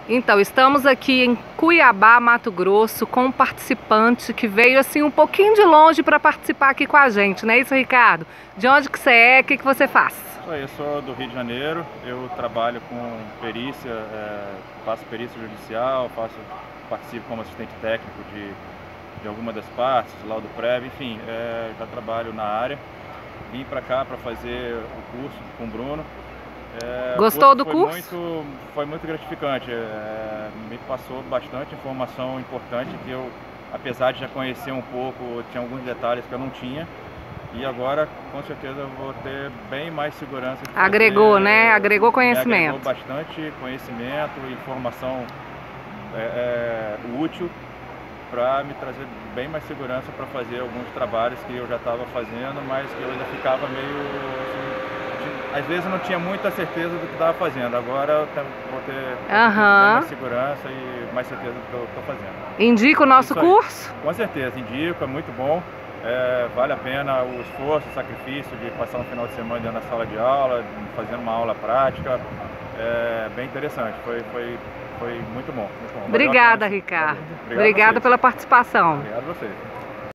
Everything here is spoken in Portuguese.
Então, estamos aqui em Cuiabá, Mato Grosso, com um participante que veio assim um pouquinho de longe para participar aqui com a gente, não é isso, Ricardo? De onde que você é? O que você faz? Eu sou do Rio de Janeiro, eu trabalho com perícia, faço perícia judicial, participo como assistente técnico de alguma das partes, laudo prévio, enfim, já trabalho na área. Vim para cá para fazer o curso com o Bruno. Gostou do curso? Foi muito gratificante, me passou bastante informação importante que eu, apesar de já conhecer um pouco, tinha alguns detalhes que eu não tinha. E agora, com certeza, eu vou ter bem mais segurança. Agregou, né? Agregou conhecimento. Agregou bastante conhecimento, informação útil para me trazer bem mais segurança para fazer alguns trabalhos que eu já estava fazendo, mas que eu ainda ficava meio assim, às vezes eu não tinha muita certeza do que estava fazendo. Agora eu vou ter bem mais segurança e mais certeza do que eu estou fazendo. Indica o nosso curso? Com certeza, indico, é muito bom. Vale a pena o esforço, o sacrifício de passar um final de semana dentro da sala de aula, fazendo uma aula prática. Bem interessante, foi muito bom. Muito bom. Obrigada, Ricardo. Obrigada pela participação. Obrigado a vocês.